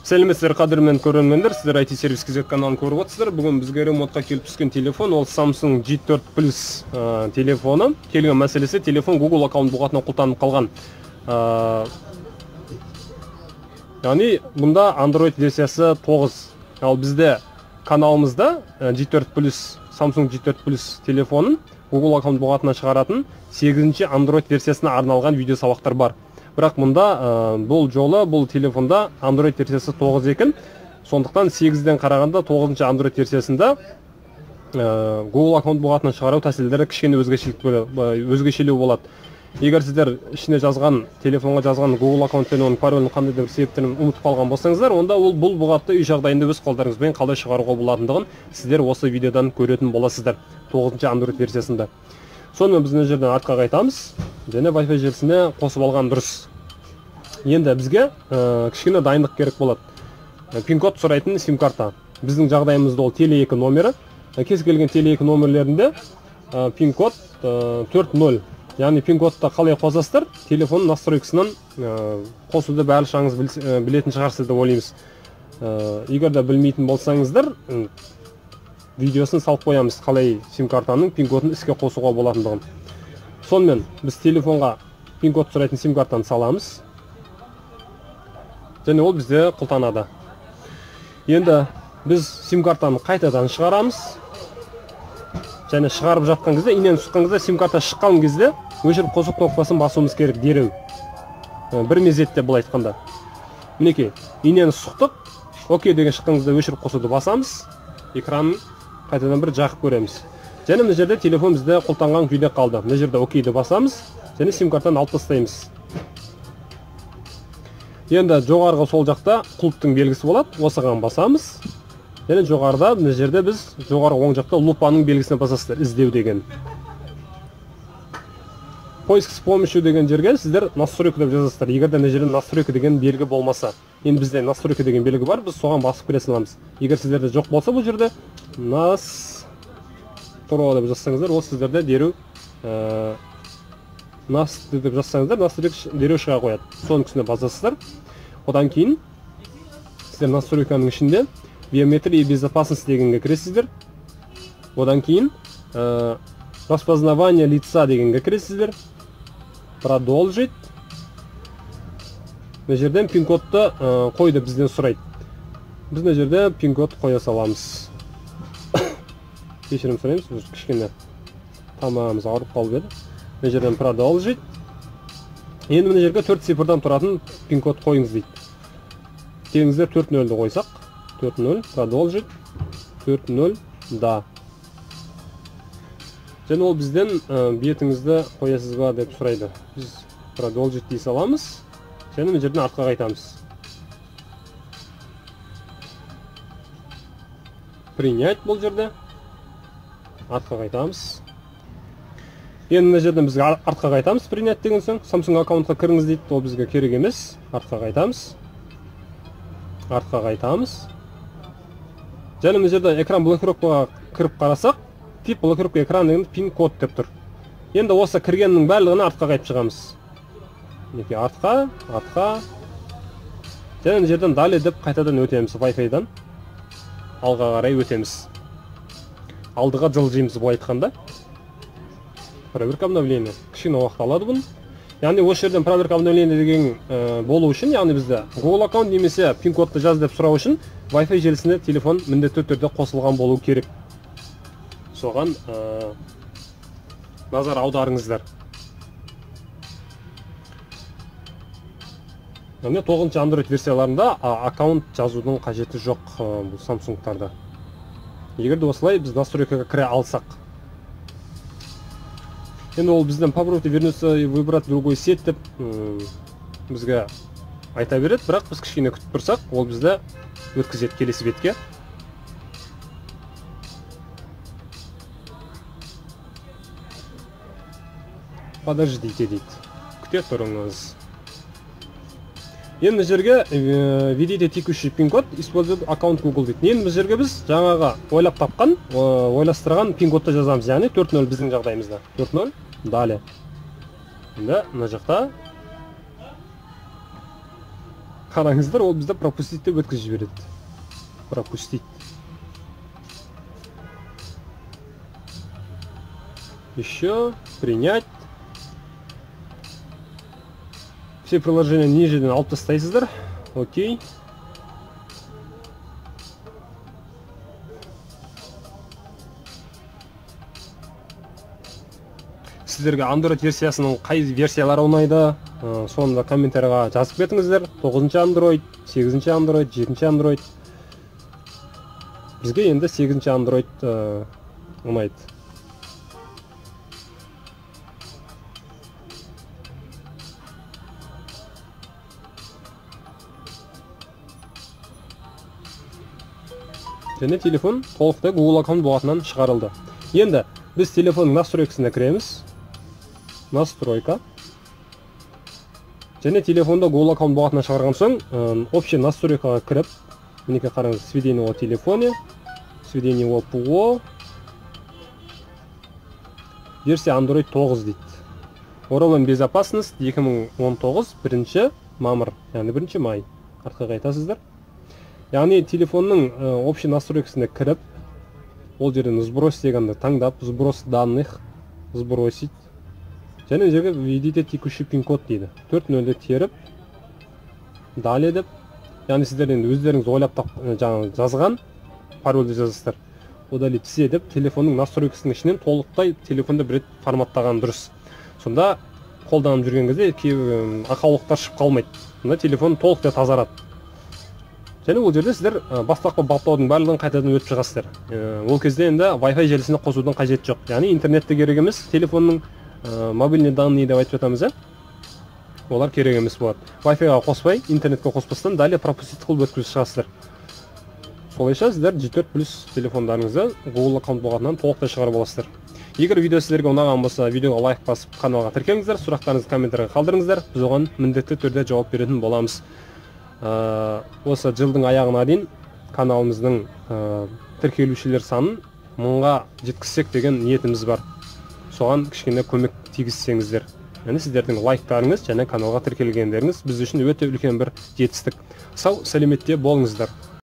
Сәлеметсіздер, қадірмен көрермендер, сіздер IT сервис кезек каналын көріп отырсыздар. Бүгін бізге ремонтқа келіп түскен телефон, ол Samsung J4 Plus телефоны. Келген мәселесі, телефон Google аккаунт бұғатына құлтанып қалған. Яғни бұнда Android версиясы 9. Ал бізде каналымызда J4 Plus, Samsung J4 Plus телефонын Google аккаунт бұғатына шығаратын 8-ші Android версиясына арналған видео сабақтар бар. Бірақ мұнда бұл жолы, бұл телефонда Android версиясы 9 екен. Сондықтан 8-ден қарағанда 9-ші Android версиясында Google аккаунт бұғатына шығару тәсілдері кішкене өзгешелеу болады. Егер сіздер ішіне жазған, телефонға жазған Google аккаунт пен оның паролін қандай да бір себептерін ұмытып қалған болсаңыздар, онда бұл бұғатты үй жағдайында өз қолдарыңызбен қалай шығаруға болатындығын сіздер осы видеодан көретін боласыздар 9-ші Android версиясында. Сонымен біз мына жерден артқа қайтамыз және Wi-Fi желісіне қосып алған дұрыс. Енді бізге кішкене дайындық керек болады. Пин-код сұрайтын сим-карта. Біздің жағдайымызда ол Теле2 номері. Кез келген Теле2 номерлерінде пин-код 4.0. Яғни пин-кодты қалай қосасыздар? Телефон настройкасынан қосуды барлығыңыз білетін шығарсыз деп ойлаймыз. Егер де білмейтін болсаңыздар, видеосын салып қоямыз, қалай сим-картаның пин-кодын іске қосуға болатындығын. Сонымен біз телефонға пин-код сұрайтын сим-картаны саламыз. Және ол бізде құлтанады. Енді біз сим-картаны қайтадан шығарамыз. Және шығарып жатқан кезде, инен шыққан кезде, сим-карта шыққан кезде өшіріп қосу кнопкасын басуымыз керек дереу. Бір мезетте бұл айтқанда. Мінекей, инен шықтық, окей деген шыққан кезде өшіріп қосуды басамыз. Экранын қайтадан бір жақып көреміз. Және мына жерде телефон бізде құлтанған күйде қалды. Мына жерде окейді басамыз, және сим-картаны алып тастаймыз. Енді жоғарғы сол жақта құлыптың белгісі болады, осыған басамыз. Және жоғарыда, мына жерде біз жоғарғы оң жақта лупаның белгісіне басасыздар, іздеу деген. Поиск с помощью деген жерге сіздер настройка деп жазасыздар. Егер де мына жерде настройка деген белгі болмаса, енді бізде настройка деген белгі бар, біз соған басып кіре саламыз. Егер сіздерде жоқ болса бұл жерде настройка деп жазсаңыздар, ол сіздерде дереу деп жазсаңыздар, настройка дереу шыға қояды. Соның үстіне басасыздар. Одан кейін сіздер настройканың ішінде биометрия и безопасность дегенге кіресіздер. Одан кейін распознавание лица дегенге кіресіздер. Продолжить. Мына жерден пин-кодты қойды бізден сұрайды. Біз мына жерде пин-код қоя саламыз. Кешірім сұраймыз, кішкене тамағымыз ауырып қалып еді. Мына жерден продолжить. Енді мына жерге 4 цифрдан тұратын пин-код қойыңыз дейді. Келіңіздер 4.0-ді қойсақ. 4.0, продолжить, 4.0, да. Және ол бізден бетіңізді қоясыз ба деп сұрайды. Біз продолжить дей саламыз. Және мына жерден артқа қайтамыз. Принять бұл жерде. Артқа қайтамыз. Енді мына жерден бізге артқа қайтамыз. Принять деген соң Samsung аккаунтқа кіріңіз дейді. Ол бізге керек емес. Артқа қайтамыз. Артқа қайтамыз. Және мына жерде экран блокировкаға кіріп қарасақ, тип блокировка экран деген пин-код деп тұр. Енді осы кіргеннің барлығына артқа қайтып шығамыз. Неке артқа. Және мына жерден далее деп қайтадан өтеміз Wi-Fi-дан. Алға қарай өтеміз. Алдыға жылжимыз бұл айтқанда. Проверка обновления. Кішкене уақыт алады бұны. Яғни осы жерден проверка обновления деген болу үшін, яғни бізде Google аккаунт немесе пин-кодты жаз деп сұрау үшін Wi-Fi желісіне телефон міндетті түрде қосылған болу керек. Соған назар аударыңыздар. Яғни 9-ші Android версияларында аккаунт жазудың қажеті жоқ бұл Samsung-тарда. Егер де осылай біз настройкаға кіре алсақ. Енді ол бізден попробуйте вернуться и выбрать другой сеть деп бізге айта береді, бірақ біз кішкене күтіп тұрсақ, ол бізді өткізеді келесі бетке. Подождите дейді. Күте тұрыңыз. Енді жерге введите текущий пин-код, используйте аккаунт Google дейді. Енді жерге біз жаңаға ойлап тапқан, ойластырған пин-кодты жазамыз, яғни 4.0 біздің жағдайымызда. 4.0, далее. Енді мына жақта қараңыздар, ол бізді пропустить деп өткізіп жібереді. Пропустить. Еще принять. Все приложения нижеден алып тастайсыздар. Окей. Сіздерге Android версиясының қай версиялары ұнайды, соны да комментарийға жазып кетіңіздер. 9-ші Android, 8-ші Android, 7-ші Android. Бізге енді 8-ші Android ұнайды. Және телефон толықтай Google аккаунт болатынан шығарылды. Енді біз телефонның настройкасына кіреміз. Настройка. Және телефонда Google аккаунт болатынан шығарған соң, общий настройкаға кіріп, мінеке қараңыз, сведение о телефоне, сведение о ПО, версия Android 9 дейді. Оралым безопасность 2019 1 мамыр, яғни 1 май. Артқа қайтасыздар. Яғни телефонның общий настройкасына кіріп, ол жерден сброс дегенді таңдап, сброс данных, сбросить. Және жерге введите текущий пин-код дейді. 4-0-ді теріп, далее деп. Яғни сіздерден өздеріңіз ойлап жазған парольді жазасыздар. Удалить все деп, телефонның настройкасының ішінен толықтай телефонды бір рет форматтаған дұрыс. Сонда қолданып жүрген кезде ақаулықтар шығып қалмайды. Сонда телефон толықтай тазарады. Және ол жерде сіздер бастапқы баптаудың барлығын қайтадан өтіп шығасыздар. Ол кезде енді Wi-Fi желісіне қосудың қажеті жоқ. Яғни интернетте керек емес, телефонның мобильный данные деп айтып жатамыз, олар керек емес болады. Wi-Fi-ға қоспай, интернетке қоспастан далее пропустить қылып өткізіп шығасыздар. Солайша сіздер G4 Plus телефондарыңызды Google аккаунт болғаннан толықтай шығарып аласыздар. Егер видео сіздерге ұнаған болса, видеоға лайк басып, каналға тіркеліңіздер, сұрақтарыңызды комментарийға қалдырыңыздар. Біз оған міндетті түрде жауап беретін боламыз. Осы жылдың аяғына дейін каналымыздың тіркелушілер санын 1000-ға жеткізсек деген ниетіміз бар. Соған кішкене көмек тигізсеңіздер. Яғни сіздердің лайктарыңыз және каналға тіркелгендеріңіз біз үшін өте үлкен бір жетістік. Сау, сәлеметте болыңыздар.